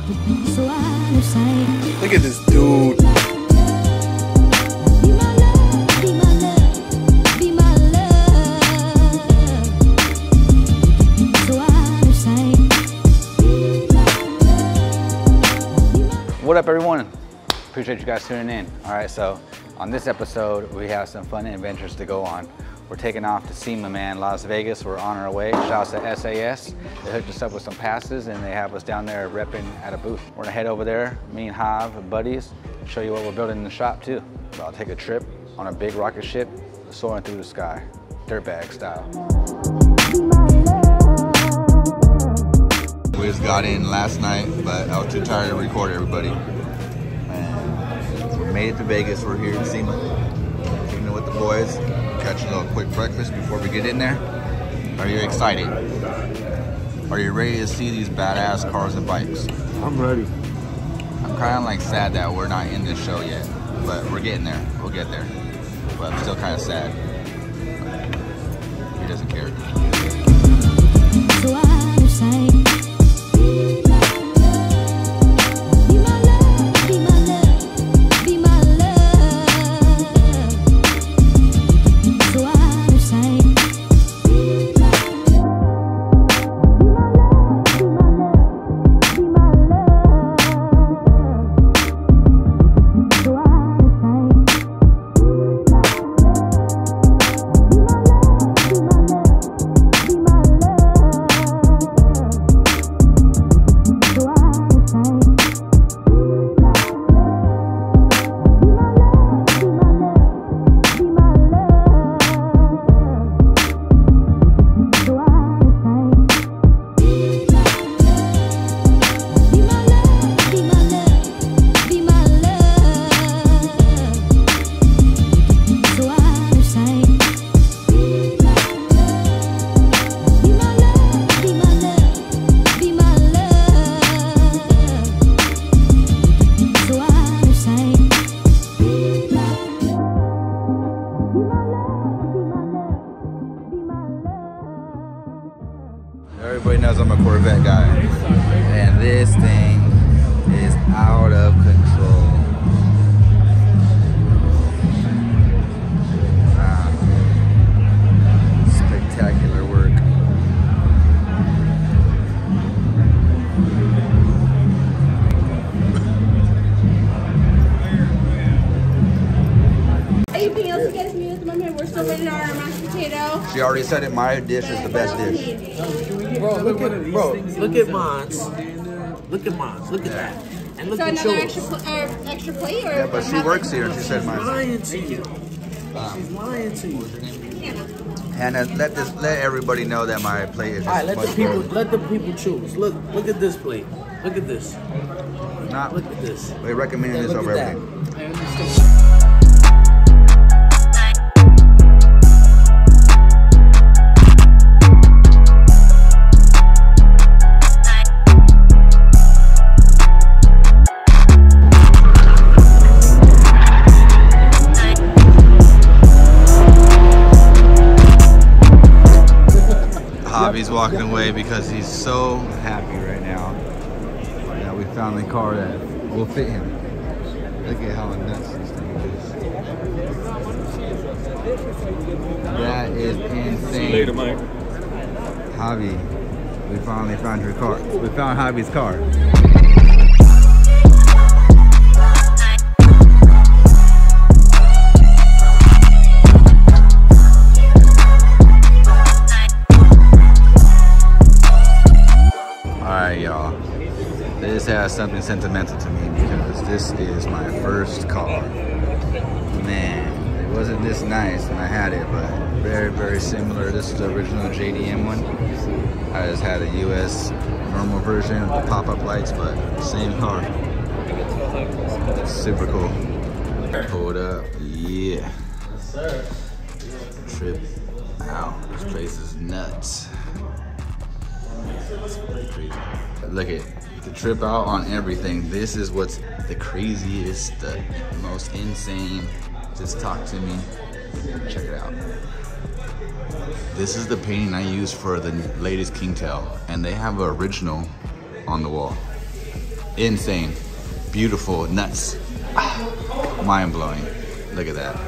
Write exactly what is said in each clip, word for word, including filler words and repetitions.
Look at this dude. What up, everyone? Appreciate you guys tuning in. All right, so on this episode, we have some fun adventures to go on. We're taking off to SEMA, man, Las Vegas. We're on our way. Shouts to S A S. They hooked us up with some passes and they have us down there repping at a booth. We're gonna head over there, me and Hav, buddies, and show you what we're building in the shop too. So I'll take a trip on a big rocket ship soaring through the sky, dirtbag style. We just got in last night, but I was too tired to record everybody. And we made it to Vegas. We're here in SEMA, eating with the boys. Catch a little quick breakfast before we get in there. Are you excited? Are you ready to see these badass cars and bikes? I'm ready. I'm kind of like sad that we're not in this show yet, but we're getting there. We'll get there. But I'm still kind of sad. He doesn't care. Everybody knows I'm a Corvette guy, and this thing is out of control. Wow. Spectacular work. Anything else you guys need at the moment? We're still waiting on our mashed potato. She already said it, my dish is the best dish. Bro, look at bro. Look at Mons. Look at Mons. Look at that. And look So at another yours. extra, pl uh, extra plate? Or Yeah, but she works here and she said She's mine. lying to you. She's lying to you. Hannah, let this let everybody know that my plate is All right, let much the people better. let the people choose. Look, look at this plate. Look at this. Not Look at this. we recommend this Look over at that. everything. Javi's walking away because he's so happy right now that we found the car that will fit him. Look at how nuts this thing is. That is insane. Later, Mike. Javi, we finally found your car. We found Javi's car. Alright, y'all. This has something sentimental to me because this is my first car. Man, it wasn't this nice when I had it, but very, very similar. This is the original J D M one. I just had a U S normal version with the pop-up lights, but same car. Super cool. Hold up, yeah. Trip out. This place is nuts. It's pretty crazy. Look at the trip out on everything. This is what's the craziest, the most insane. Just talk to me. Check it out. This is the painting I used for the latest Kingtail, and they have an original on the wall. insane, beautiful, nuts, ah, mind blowing. Look at that.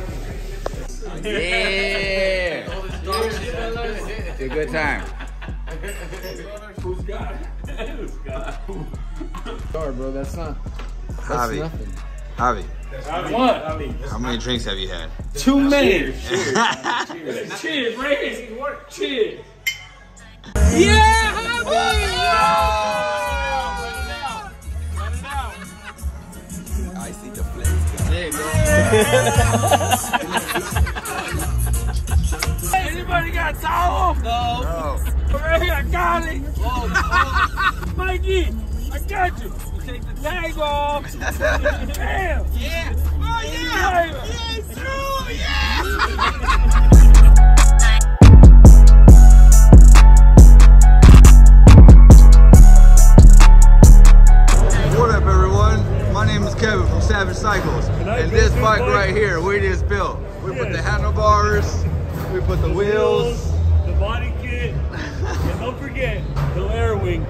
Yeah, it's a good time. Who's got it? Who's got it? Sorry, bro. That's not. That's Javi. nothing. Javi. What? How many drinks have you had? Too many. Cheers. Cheers. Cheers. Raise. Cheers. Yeah, Javi. I see the flames. Anybody got towel? No. No. Right here, I got it. Oh, Mikey, I got you. You take the tag off. Damn. Yeah. Oh, yeah. Yeah, it's true. Yeah. What up, everyone? My name is Kevin from Savage Cycles, and this bike right here, we just built. We put the handlebars, we put the wheels, the body kit, and don't forget the air wing.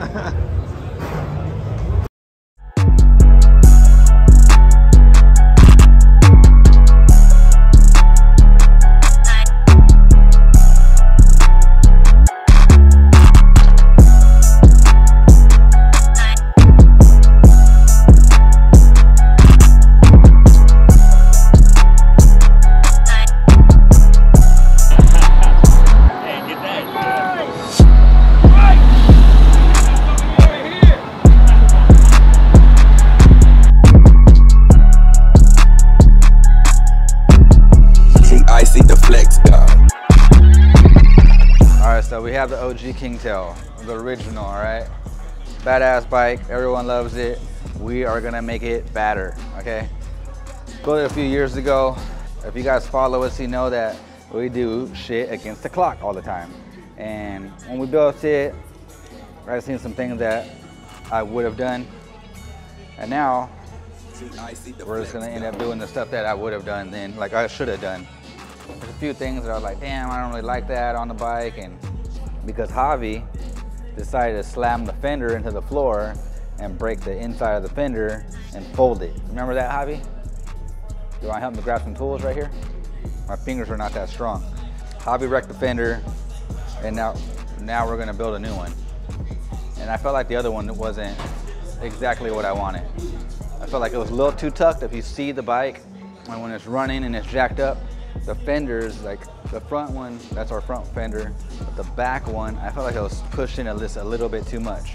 So we have the O G Kingtail, the original, all right? Badass bike, everyone loves it. We are gonna make it badder, okay? Built it a few years ago. If you guys follow us, you know that we do shit against the clock all the time. And when we built it, I've seen some things that I would have done. And now, we're just gonna end up doing the stuff that I would have done then, like I should have done. There's a few things that I was like, damn, I don't really like that on the bike, and because Javi decided to slam the fender into the floor and break the inside of the fender and fold it. Remember that, Javi? You want to help me grab some tools right here? My fingers are not that strong. Javi wrecked the fender, and now, now we're gonna build a new one. And I felt like the other one wasn't exactly what I wanted. I felt like it was a little too tucked. If you see the bike, and when it's running and it's jacked up, the fenders, like the front one, that's our front fender, but the back one, I felt like I was pushing it just a little bit too much.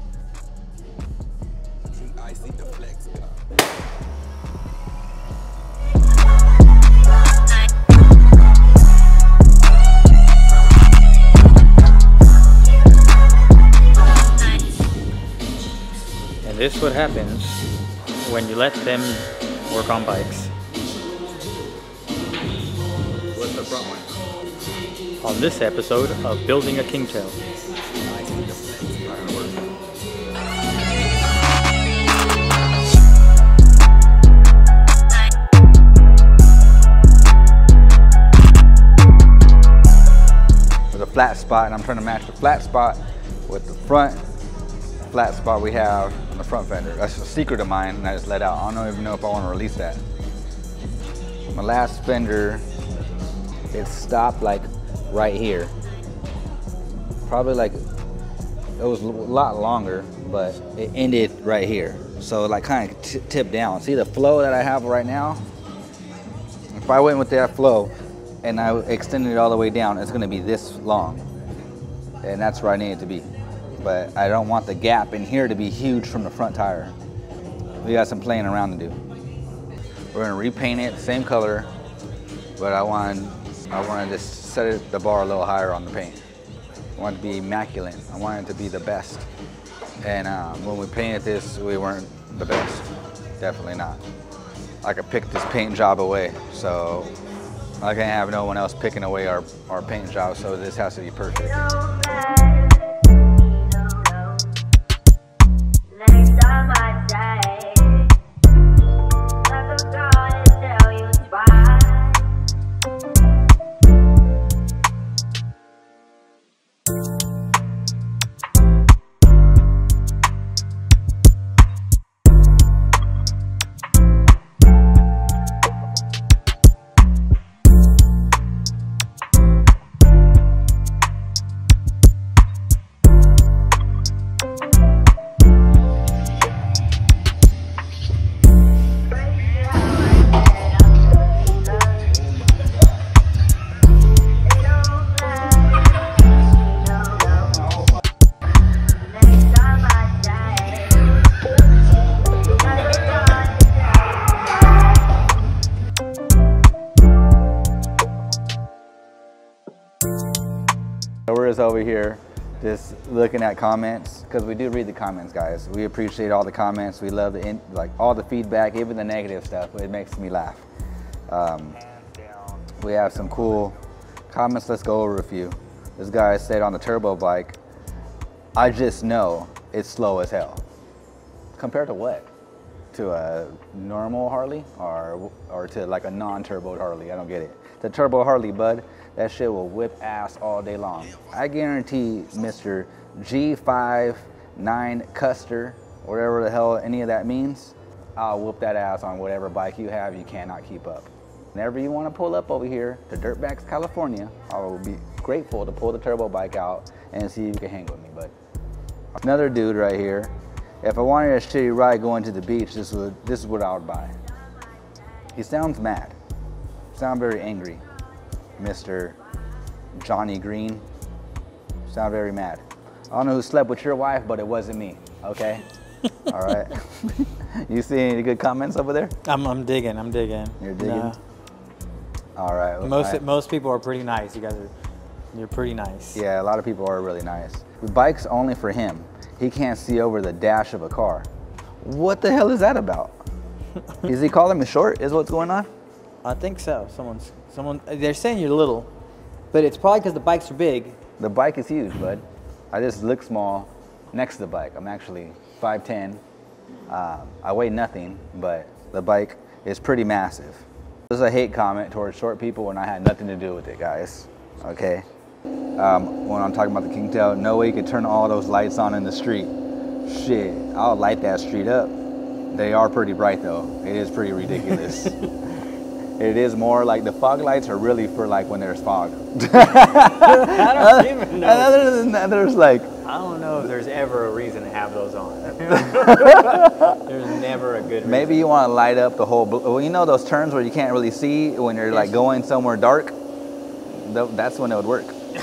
I see the flex. And this is what happens when you let them work on bikes. What's the front one? On this episode of Building a Kingtail. There's a flat spot, and I'm trying to match the flat spot with the front flat spot we have on the front fender. That's a secret of mine, and I just let out. I don't even know if I want to release that. My last fender, it stopped like right here. Probably like, it was a lot longer, but it ended right here. So it like kind of t tipped down. See the flow that I have right now? If I went with that flow and I extended it all the way down, it's gonna be this long. And that's where I need it to be. But I don't want the gap in here to be huge from the front tire. We got some playing around to do. We're gonna repaint it, same color, but I want I want to just set it, the bar a little higher on the paint. I want it to be immaculate. I want it to be the best. And um, when we painted this, we weren't the best. Definitely not. I could pick this paint job away, so I can't have no one else picking away our, our paint job, so this has to be perfect. We're just over here just looking at comments, because we do read the comments, guys. We appreciate all the comments. We love the in, like all the feedback, even the negative stuff. It makes me laugh. Um, we have some cool comments. Let's go over a few. This guy said on the turbo bike, I just know it's slow as hell. Compared to what? To a normal Harley or or to like a non-turbo Harley? I don't get it. The turbo Harley, bud, that shit will whip ass all day long. I guarantee Mister G fifty-nine Custer, whatever the hell any of that means, I'll whoop that ass on whatever bike you have you cannot keep up. Whenever you want to pull up over here to Dirtbags California, I will be grateful to pull the turbo bike out and see if you can hang with me, bud. Another dude right here. If I wanted a shitty ride going to the beach, this would this is what I would buy. He sounds mad. Sound very angry. Mister Johnny Green. Sound very mad. I don't know who slept with your wife, but it wasn't me. Okay? All right. You see any good comments over there? I'm I'm digging. I'm digging. You're digging? No. All right. Well, Most all right. most people are pretty nice. You guys are you're pretty nice. Yeah, a lot of people are really nice. The bike's only for him. He can't see over the dash of a car. What the hell is that about? Is he calling me short? Is what's going on? I think so. Someone's someone. They're saying you're little, but it's probably because the bikes are big. The bike is huge, bud. I just look small next to the bike. I'm actually five ten. Uh, I weigh nothing, but the bike is pretty massive. This is a hate comment towards short people when I had nothing to do with it, guys. Okay. Um, when I'm talking about the Kingtail, no way you could turn all those lights on in the street. Shit, I'll light that street up. They are pretty bright though. It is pretty ridiculous. It is more like the fog lights are really for like when there's fog. I don't even know. Other than that, there's like, I don't know if there's ever a reason to have those on. There's never a good reason. Maybe you want to light up the whole, well, you know those turns where you can't really see when you're like going somewhere dark? That's when it would work.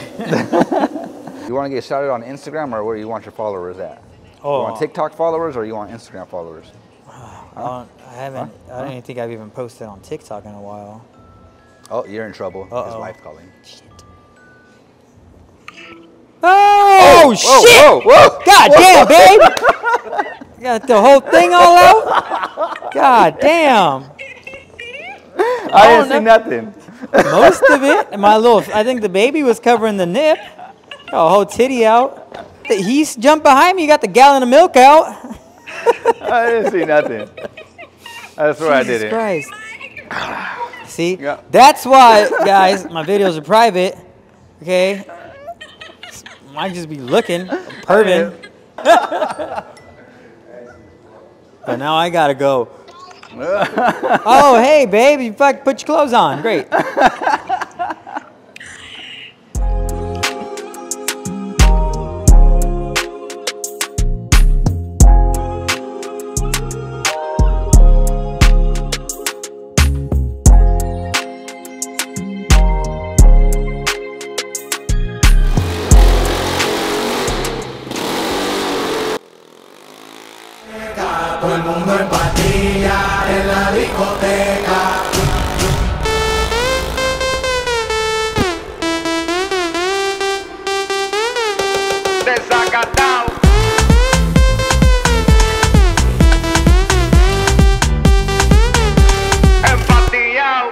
You want to get shouted on Instagram, or where you want your followers at? Oh. You want TikTok followers, or you want Instagram followers? Huh? I haven't. Huh? I don't even think I've even posted on TikTok in a while. Oh, you're in trouble. Uh-oh. His wife calling. Shit. Oh, whoa, shit! Whoa, whoa, God whoa. damn, babe! Got the whole thing all out. God damn! I, I didn't see nothing. Most of it. My little. I think the baby was covering the nip. Got a whole titty out. He's jumped behind me. You got the gallon of milk out. I didn't see nothing. That's where I did it. Jesus Christ. See? Yeah. That's why, guys, my videos are private. Okay? Might just be looking, perving. But now I gotta go. Oh, hey, babe, you fuck, put your clothes on. Great. Todo el mundo en patilla en la discoteca. Desacatado. Empatillado.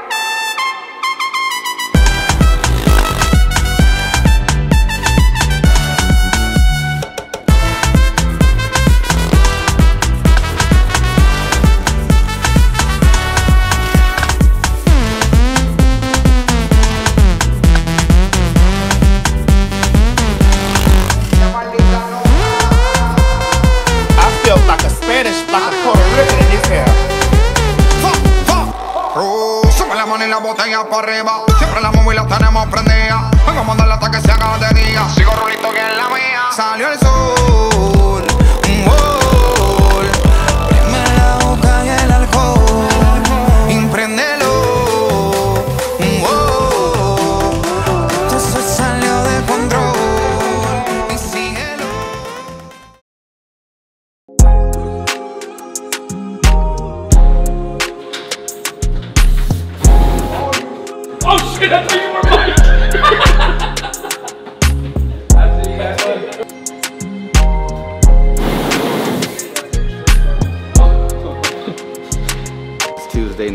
Like a Spanish, like a Puerto Rican in this hair. Fuck, fuck. Oh, sube la mano y la botella para arriba. Siempre la móvil la tenemos prendida. Vengo a mandarla hasta que se haga de día. Sigo rulito que es la mía. Salió el sol. Un gol. Prende la boca y el alcohol. Impréndelo. Un gol. Esto se salió de control. Y síguelo. Oh shit, I thought you were mine.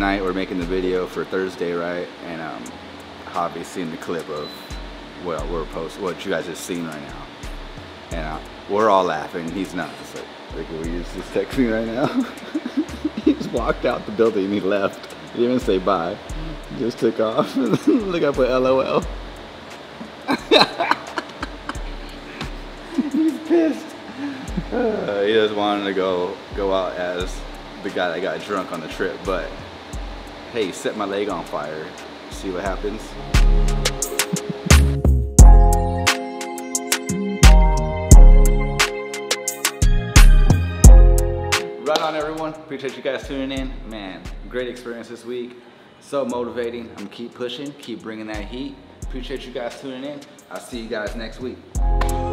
night we're making the video for Thursday, right? And um, Javi's seen the clip of well, we're post what you guys just seen right now, and uh, we're all laughing. He's not. Just like, like will you just text me right now? He just walked out the building and he left. He didn't even say bye. He just took off. Look, I put L O L. He's pissed. Uh, he just wanted to go go out as the guy that got drunk on the trip, but hey, set my leg on fire. See what happens. Right on, everyone. Appreciate you guys tuning in. Man, great experience this week. So motivating. I'm gonna keep pushing, keep bringing that heat. Appreciate you guys tuning in. I'll see you guys next week.